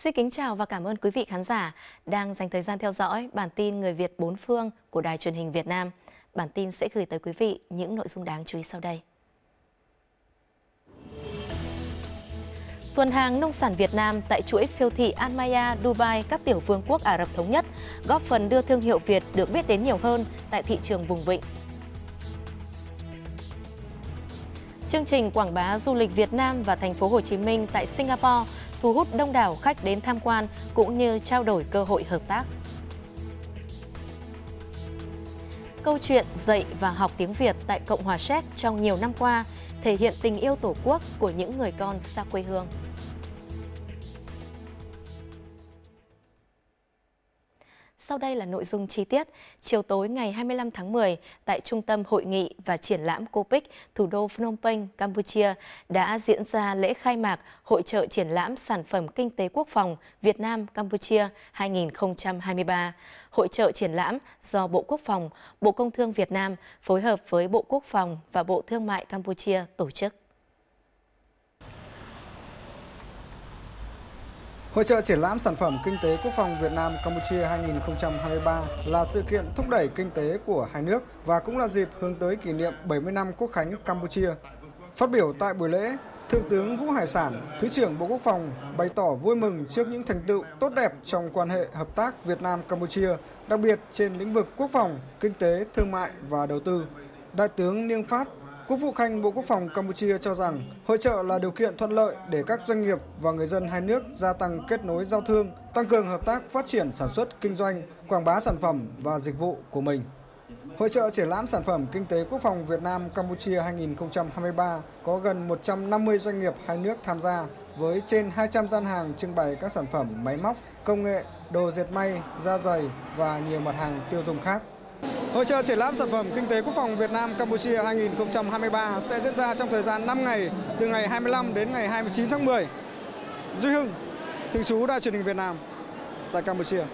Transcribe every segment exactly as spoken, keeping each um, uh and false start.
Xin kính chào và cảm ơn quý vị khán giả đang dành thời gian theo dõi bản tin Người Việt bốn phương của Đài Truyền hình Việt Nam. Bản tin sẽ gửi tới quý vị những nội dung đáng chú ý sau đây. Tuần hàng nông sản Việt Nam tại chuỗi siêu thị Al Maya, Dubai, các tiểu vương quốc Ả Rập Thống Nhất góp phần đưa thương hiệu Việt được biết đến nhiều hơn tại thị trường vùng vịnh. Chương trình quảng bá du lịch Việt Nam và thành phố Hồ Chí Minh tại Singapore thu hút đông đảo khách đến tham quan cũng như trao đổi cơ hội hợp tác. Câu chuyện dạy và học tiếng Việt tại Cộng hòa Séc trong nhiều năm qua thể hiện tình yêu Tổ quốc của những người con xa quê hương. Sau đây là nội dung chi tiết. Chiều tối ngày hai mươi lăm tháng mười, tại Trung tâm Hội nghị và Triển lãm Copic, thủ đô Phnom Penh, Campuchia, đã diễn ra lễ khai mạc Hội chợ triển lãm sản phẩm kinh tế quốc phòng Việt Nam-Campuchia hai nghìn không trăm hai mươi ba. Hội chợ triển lãm do Bộ Quốc phòng, Bộ Công Thương Việt Nam phối hợp với Bộ Quốc phòng và Bộ Thương mại Campuchia tổ chức. Hội chợ triển lãm sản phẩm kinh tế quốc phòng Việt Nam Campuchia hai nghìn không trăm hai mươi ba là sự kiện thúc đẩy kinh tế của hai nước và cũng là dịp hướng tới kỷ niệm bảy mươi năm Quốc khánh Campuchia. Phát biểu tại buổi lễ, Thượng tướng Vũ Hải Sản, Thứ trưởng Bộ Quốc phòng bày tỏ vui mừng trước những thành tựu tốt đẹp trong quan hệ hợp tác Việt Nam Campuchia, đặc biệt trên lĩnh vực quốc phòng, kinh tế, thương mại và đầu tư. Đại tướng Nieng Phát, Quốc vụ Khanh Bộ Quốc phòng Campuchia cho rằng hội chợ là điều kiện thuận lợi để các doanh nghiệp và người dân hai nước gia tăng kết nối giao thương, tăng cường hợp tác phát triển sản xuất, kinh doanh, quảng bá sản phẩm và dịch vụ của mình. Hội chợ triển lãm sản phẩm kinh tế quốc phòng Việt Nam Campuchia hai nghìn không trăm hai mươi ba có gần một trăm năm mươi doanh nghiệp hai nước tham gia với trên hai trăm gian hàng trưng bày các sản phẩm máy móc, công nghệ, đồ dệt may, da giày và nhiều mặt hàng tiêu dùng khác. Hội chợ triển lãm sản phẩm kinh tế quốc phòng Việt Nam Campuchia hai nghìn không trăm hai mươi ba sẽ diễn ra trong thời gian năm ngày, từ ngày hai mươi lăm đến ngày hai mươi chín tháng mười. Duy Hưng, thường trú Đài Truyền hình Việt Nam tại Campuchia.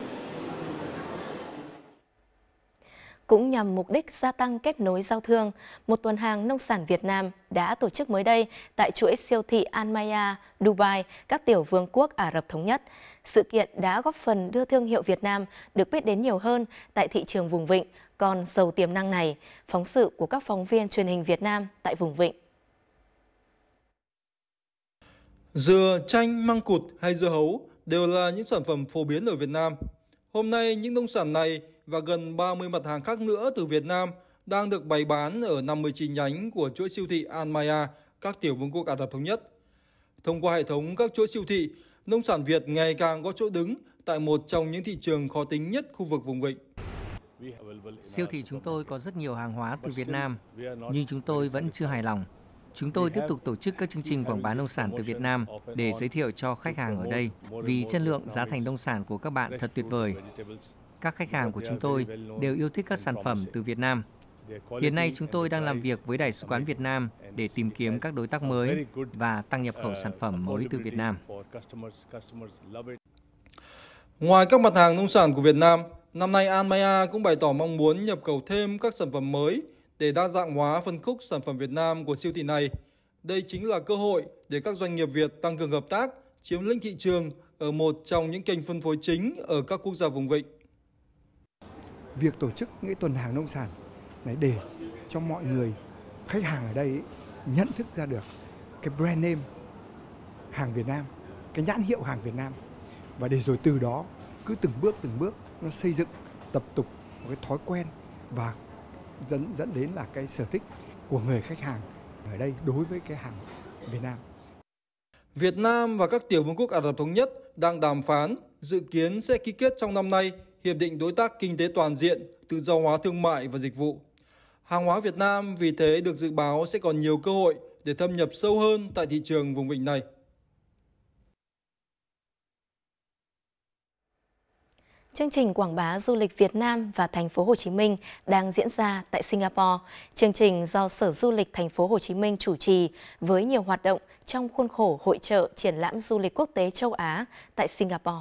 Cũng nhằm mục đích gia tăng kết nối giao thương, một tuần hàng nông sản Việt Nam đã tổ chức mới đây tại chuỗi siêu thị Al Maya, Dubai, các tiểu vương quốc Ả Rập Thống Nhất. Sự kiện đã góp phần đưa thương hiệu Việt Nam được biết đến nhiều hơn tại thị trường vùng vịnh, còn giàu tiềm năng này. Phóng sự của các phóng viên truyền hình Việt Nam tại vùng vịnh. Dừa, chanh, măng cụt hay dưa hấu đều là những sản phẩm phổ biến ở Việt Nam. Hôm nay, những nông sản này và gần ba mươi mặt hàng khác nữa từ Việt Nam đang được bày bán ở năm mươi chi nhánh của chuỗi siêu thị Al Maya, các tiểu vương quốc Ả Rập Thống Nhất. Thông qua hệ thống các chuỗi siêu thị, nông sản Việt ngày càng có chỗ đứng tại một trong những thị trường khó tính nhất khu vực vùng vịnh. Siêu thị chúng tôi có rất nhiều hàng hóa từ Việt Nam, nhưng chúng tôi vẫn chưa hài lòng. Chúng tôi tiếp tục tổ chức các chương trình quảng bá nông sản từ Việt Nam để giới thiệu cho khách hàng ở đây, vì chất lượng, giá thành nông sản của các bạn thật tuyệt vời. Các khách hàng của chúng tôi đều yêu thích các sản phẩm từ Việt Nam. Hiện nay chúng tôi đang làm việc với Đại sứ quán Việt Nam để tìm kiếm các đối tác mới và tăng nhập khẩu sản phẩm mới từ Việt Nam. Ngoài các mặt hàng nông sản của Việt Nam, năm nay Al Maya cũng bày tỏ mong muốn nhập khẩu thêm các sản phẩm mới để đa dạng hóa phân khúc sản phẩm Việt Nam của siêu thị này. Đây chính là cơ hội để các doanh nghiệp Việt tăng cường hợp tác, chiếm lĩnh thị trường ở một trong những kênh phân phối chính ở các quốc gia vùng vịnh. Việc tổ chức những tuần hàng nông sản này để cho mọi người, khách hàng ở đây nhận thức ra được cái brand name hàng Việt Nam, cái nhãn hiệu hàng Việt Nam, và để rồi từ đó cứ từng bước từng bước nó xây dựng tập tục một cái thói quen và dẫn dẫn đến là cái sở thích của người khách hàng ở đây đối với cái hàng Việt Nam. Việt Nam và các tiểu vương quốc Ả Rập Thống Nhất đang đàm phán, dự kiến sẽ ký kết trong năm nay Hiệp định Đối tác Kinh tế Toàn diện, Tự do hóa thương mại và dịch vụ. Hàng hóa Việt Nam vì thế được dự báo sẽ còn nhiều cơ hội để thâm nhập sâu hơn tại thị trường vùng vịnh này. Chương trình quảng bá du lịch Việt Nam và thành phố Hồ Chí Minh đang diễn ra tại Singapore. Chương trình do Sở Du lịch thành phố Hồ Chí Minh chủ trì với nhiều hoạt động trong khuôn khổ hội chợ triển lãm du lịch quốc tế châu Á tại Singapore.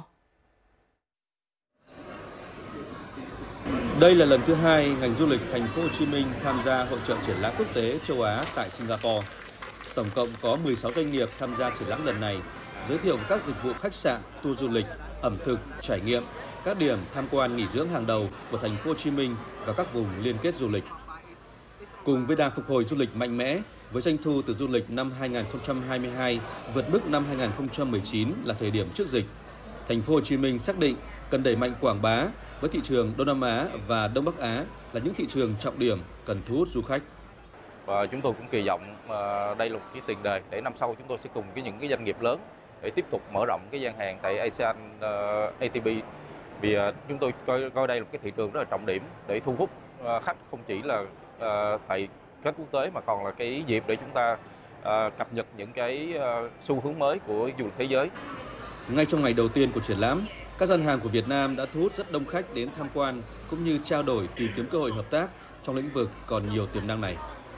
Đây là lần thứ hai ngành du lịch thành phố Hồ Chí Minh tham gia hội chợ triển lãm quốc tế châu Á tại Singapore. Tổng cộng có mười sáu doanh nghiệp tham gia triển lãm lần này, giới thiệu các dịch vụ khách sạn, tour du lịch, ẩm thực, trải nghiệm, các điểm tham quan nghỉ dưỡng hàng đầu của thành phố Hồ Chí Minh và các vùng liên kết du lịch. Cùng với đà phục hồi du lịch mạnh mẽ, với doanh thu từ du lịch năm hai nghìn không trăm hai mươi hai vượt mức năm hai nghìn không trăm mười chín là thời điểm trước dịch, thành phố Hồ Chí Minh xác định cần đẩy mạnh quảng bá với thị trường Đông Nam Á và Đông Bắc Á là những thị trường trọng điểm cần thu hút du khách. Và chúng tôi cũng kỳ vọng đây là một cái tiền đề để năm sau chúng tôi sẽ cùng với những cái doanh nghiệp lớn để tiếp tục mở rộng cái gian hàng tại ASEAN a tê pê, vì chúng tôi coi coi đây là một cái thị trường rất là trọng điểm để thu hút khách, không chỉ là tại khách quốc tế mà còn là cái dịp để chúng ta cập nhật những cái xu hướng mới của du lịch thế giới. Ngay trong ngày đầu tiên của triển lãm, các gian hàng của Việt Nam đã thu hút rất đông khách đến tham quan cũng như trao đổi tìm kiếm cơ hội hợp tác trong lĩnh vực còn nhiều tiềm năng này.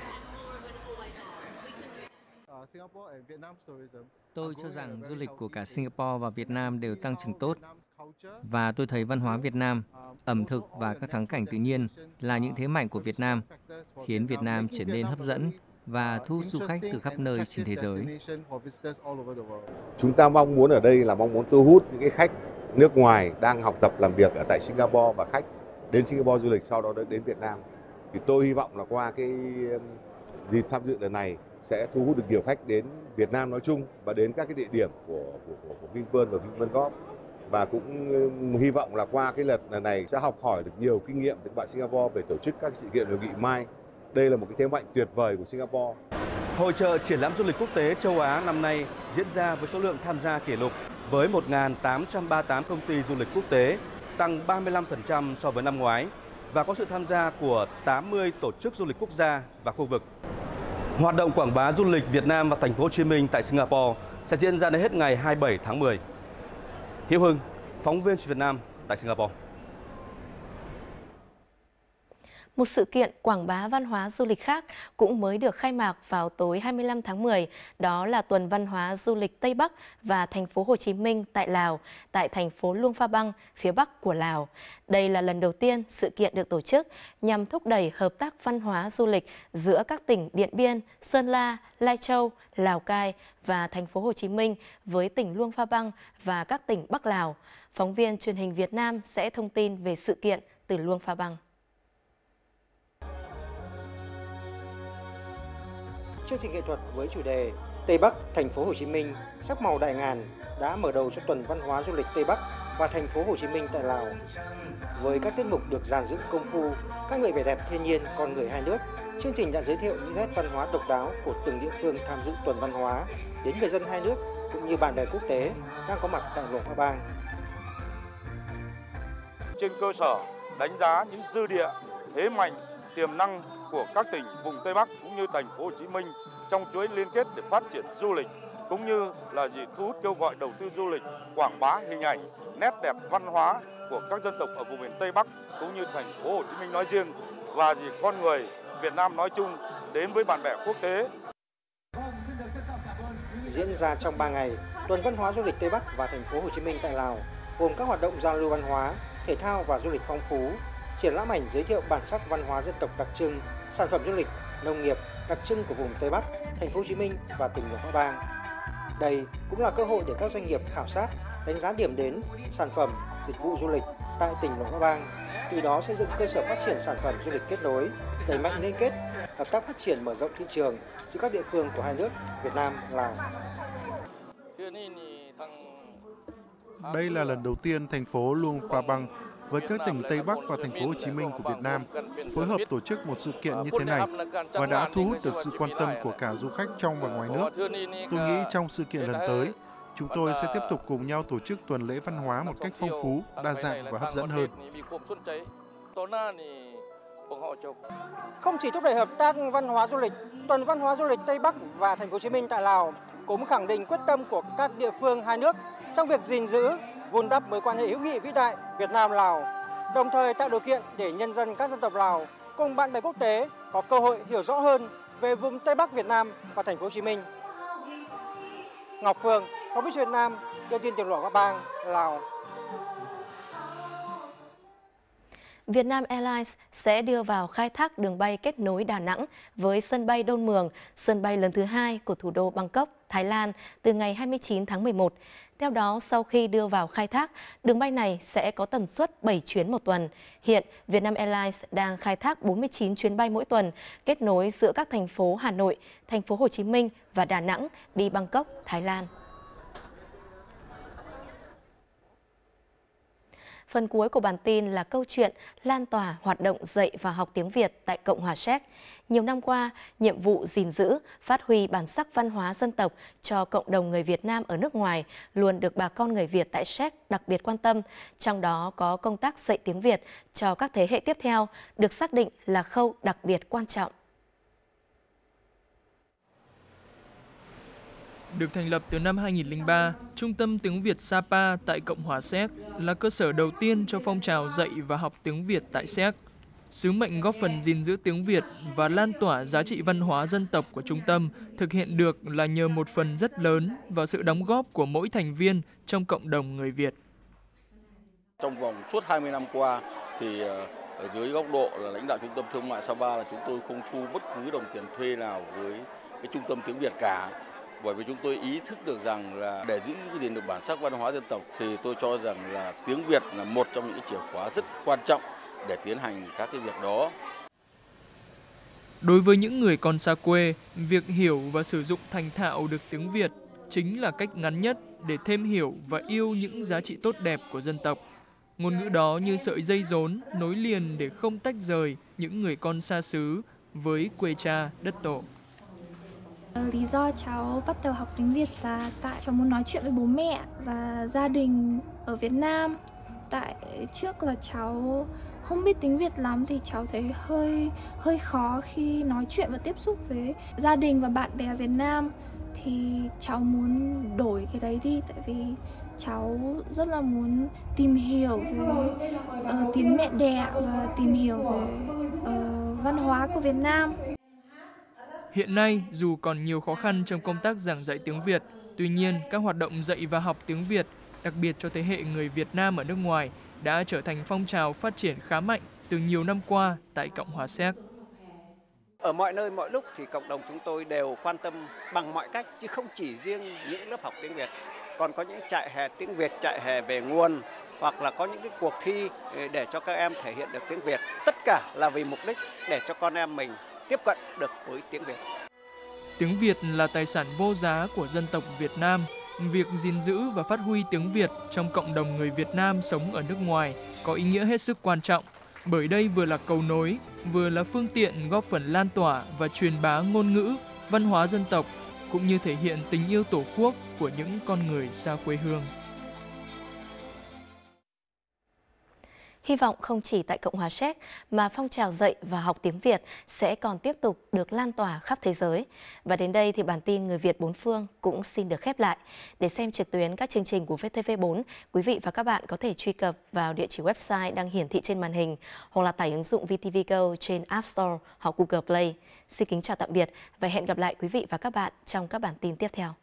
Tôi cho rằng du lịch của cả Singapore và Việt Nam đều tăng trưởng tốt. Và tôi thấy văn hóa Việt Nam, ẩm thực và các thắng cảnh tự nhiên là những thế mạnh của Việt Nam, khiến Việt Nam trở nên hấp dẫn và thu hút du khách từ khắp nơi trên thế giới. Chúng ta mong muốn ở đây là mong muốn thu hút những cái khách nước ngoài đang học tập làm việc ở tại Singapore và khách đến Singapore du lịch sau đó đến Việt Nam. Thì tôi hy vọng là qua cái dịp tham dự lần này sẽ thu hút được nhiều khách đến Việt Nam nói chung và đến các cái địa điểm của của, của, của Vinpearl và Vinpearl Golf, và cũng hy vọng là qua cái lần này sẽ học hỏi được nhiều kinh nghiệm từ các bạn Singapore về tổ chức các sự kiện hội nghị mai. Đây là một cái thế mạnh tuyệt vời của Singapore. Hội chợ triển lãm du lịch quốc tế châu Á năm nay diễn ra với số lượng tham gia kỷ lục với một nghìn tám trăm ba mươi tám công ty du lịch quốc tế, tăng ba mươi lăm phần trăm so với năm ngoái và có sự tham gia của tám mươi tổ chức du lịch quốc gia và khu vực. Hoạt động quảng bá du lịch Việt Nam và thành phố Hồ Chí Minh tại Singapore sẽ diễn ra đến hết ngày hai mươi bảy tháng mười. Hiếu Hưng, phóng viên Việt Nam tại Singapore. Một sự kiện quảng bá văn hóa du lịch khác cũng mới được khai mạc vào tối hai mươi lăm tháng mười, đó là tuần văn hóa du lịch Tây Bắc và thành phố Hồ Chí Minh tại Lào, tại thành phố Luông Pha Băng, phía Bắc của Lào. Đây là lần đầu tiên sự kiện được tổ chức nhằm thúc đẩy hợp tác văn hóa du lịch giữa các tỉnh Điện Biên, Sơn La, Lai Châu, Lào Cai và thành phố Hồ Chí Minh với tỉnh Luông Pha Băng và các tỉnh Bắc Lào. Phóng viên truyền hình Việt Nam sẽ thông tin về sự kiện từ Luông Pha Băng. Chương trình nghệ thuật với chủ đề Tây Bắc, thành phố Hồ Chí Minh, sắc màu đại ngàn đã mở đầu cho tuần văn hóa du lịch Tây Bắc và thành phố Hồ Chí Minh tại Lào. Với các tiết mục được dàn dựng công phu, các người vẻ đẹp thiên nhiên con người hai nước, chương trình đã giới thiệu những nét văn hóa độc đáo của từng địa phương tham dự tuần văn hóa đến người dân hai nước cũng như bạn bè quốc tế đang có mặt tại Luông Pha Bang. Trên cơ sở đánh giá những dư địa, thế mạnh, tiềm năng của các tỉnh vùng Tây Bắc cũng như thành phố Hồ Chí Minh trong chuỗi liên kết để phát triển du lịch, cũng như là gì thu hút kêu gọi đầu tư du lịch, quảng bá hình ảnh, nét đẹp văn hóa của các dân tộc ở vùng miền Tây Bắc cũng như thành phố Hồ Chí Minh nói riêng và gì con người Việt Nam nói chung đến với bạn bè quốc tế. Diễn ra trong ba ngày, tuần văn hóa du lịch Tây Bắc và thành phố Hồ Chí Minh tại Lào gồm các hoạt động giao lưu văn hóa, thể thao và du lịch phong phú, triển lãm ảnh giới thiệu bản sắc văn hóa dân tộc đặc trưng, sản phẩm du lịch, nông nghiệp đặc trưng của vùng Tây Bắc, thành phố Hồ Chí Minh và tỉnh Luông Pha Bang. Đây cũng là cơ hội để các doanh nghiệp khảo sát, đánh giá điểm đến, sản phẩm, dịch vụ du lịch tại tỉnh Luông Pha Bang, từ đó xây dựng cơ sở phát triển sản phẩm du lịch kết nối, đẩy mạnh liên kết, hợp tác phát triển mở rộng thị trường giữa các địa phương của hai nước Việt Nam, Lào. Đây là lần đầu tiên thành phố Luông Pha Bang với các tỉnh Tây Bắc và thành phố Hồ Chí Minh của Việt Nam phối hợp tổ chức một sự kiện như thế này và đã thu hút được sự quan tâm của cả du khách trong và ngoài nước. Tôi nghĩ trong sự kiện lần tới, chúng tôi sẽ tiếp tục cùng nhau tổ chức tuần lễ văn hóa một cách phong phú, đa dạng và hấp dẫn hơn. Không chỉ thúc đẩy hợp tác văn hóa du lịch, tuần văn hóa du lịch Tây Bắc và thành phố Hồ Chí Minh tại Lào cũng khẳng định quyết tâm của các địa phương hai nước trong việc gìn giữ, vun đắp mối quan hệ hữu nghị vĩ đại Việt Nam-Lào, đồng thời tạo điều kiện để nhân dân các dân tộc Lào cùng bạn bè quốc tế có cơ hội hiểu rõ hơn về vùng Tây Bắc Việt Nam và thành phố Hồ Chí Minh. Ngọc Phương, phóng viên Việt Nam, đưa tin từ Luông Pha Bang, Lào. Vietnam Airlines sẽ đưa vào khai thác đường bay kết nối Đà Nẵng với sân bay Đôn Mường, sân bay lớn thứ hai của thủ đô Bangkok, Thái Lan từ ngày hai mươi chín tháng mười một. Theo đó, sau khi đưa vào khai thác, đường bay này sẽ có tần suất bảy chuyến một tuần. Hiện, Vietnam Airlines đang khai thác bốn mươi chín chuyến bay mỗi tuần, kết nối giữa các thành phố Hà Nội, thành phố Hồ Chí Minh và Đà Nẵng đi Bangkok, Thái Lan. Phần cuối của bản tin là câu chuyện lan tỏa hoạt động dạy và học tiếng Việt tại Cộng hòa Séc. Nhiều năm qua, nhiệm vụ gìn giữ, phát huy bản sắc văn hóa dân tộc cho cộng đồng người Việt Nam ở nước ngoài luôn được bà con người Việt tại Séc đặc biệt quan tâm. Trong đó có công tác dạy tiếng Việt cho các thế hệ tiếp theo, được xác định là khâu đặc biệt quan trọng. Được thành lập từ năm hai nghìn không trăm lẻ ba, Trung tâm Tiếng Việt Sapa tại Cộng hòa Séc là cơ sở đầu tiên cho phong trào dạy và học tiếng Việt tại Séc. Sứ mệnh góp phần gìn giữ tiếng Việt và lan tỏa giá trị văn hóa dân tộc của trung tâm thực hiện được là nhờ một phần rất lớn vào sự đóng góp của mỗi thành viên trong cộng đồng người Việt. Trong vòng suốt hai mươi năm qua, thì ở dưới góc độ là lãnh đạo Trung tâm Thương mại Sapa là chúng tôi không thu bất cứ đồng tiền thuê nào với cái Trung tâm Tiếng Việt cả. Bởi vì chúng tôi ý thức được rằng là để giữ gìn được bản sắc văn hóa dân tộc thì tôi cho rằng là tiếng Việt là một trong những chìa khóa rất quan trọng để tiến hành các cái việc đó. Đối với những người còn xa quê, việc hiểu và sử dụng thành thạo được tiếng Việt chính là cách ngắn nhất để thêm hiểu và yêu những giá trị tốt đẹp của dân tộc. Ngôn ngữ đó như sợi dây rốn nối liền để không tách rời những người con xa xứ với quê cha đất tổ. Lý do cháu bắt đầu học tiếng Việt là tại cháu muốn nói chuyện với bố mẹ và gia đình ở Việt Nam. Tại trước là cháu không biết tiếng Việt lắm thì cháu thấy hơi hơi khó khi nói chuyện và tiếp xúc với gia đình và bạn bè Việt Nam. Thì cháu muốn đổi cái đấy đi, tại vì cháu rất là muốn tìm hiểu về uh, tiếng mẹ đẻ và tìm hiểu về uh, văn hóa của Việt Nam. Hiện nay, dù còn nhiều khó khăn trong công tác giảng dạy tiếng Việt, tuy nhiên các hoạt động dạy và học tiếng Việt, đặc biệt cho thế hệ người Việt Nam ở nước ngoài, đã trở thành phong trào phát triển khá mạnh từ nhiều năm qua tại Cộng hòa Séc. Ở mọi nơi, mọi lúc thì cộng đồng chúng tôi đều quan tâm bằng mọi cách, chứ không chỉ riêng những lớp học tiếng Việt. Còn có những trại hè tiếng Việt, trại hè về nguồn, hoặc là có những cái cuộc thi để cho các em thể hiện được tiếng Việt. Tất cả là vì mục đích để cho con em mình tiếp cận được với tiếng Việt. Tiếng Việt là tài sản vô giá của dân tộc Việt Nam. Việc gìn giữ và phát huy tiếng Việt trong cộng đồng người Việt Nam sống ở nước ngoài có ý nghĩa hết sức quan trọng, bởi đây vừa là cầu nối, vừa là phương tiện góp phần lan tỏa và truyền bá ngôn ngữ, văn hóa dân tộc, cũng như thể hiện tình yêu Tổ quốc của những con người xa quê hương. Hy vọng không chỉ tại Cộng hòa Séc mà phong trào dạy và học tiếng Việt sẽ còn tiếp tục được lan tỏa khắp thế giới. Và đến đây thì bản tin Người Việt bốn phương cũng xin được khép lại. Để xem trực tuyến các chương trình của vê tê vê bốn, quý vị và các bạn có thể truy cập vào địa chỉ website đang hiển thị trên màn hình hoặc là tải ứng dụng vê tê vê Go trên App Store hoặc Google Play. Xin kính chào tạm biệt và hẹn gặp lại quý vị và các bạn trong các bản tin tiếp theo.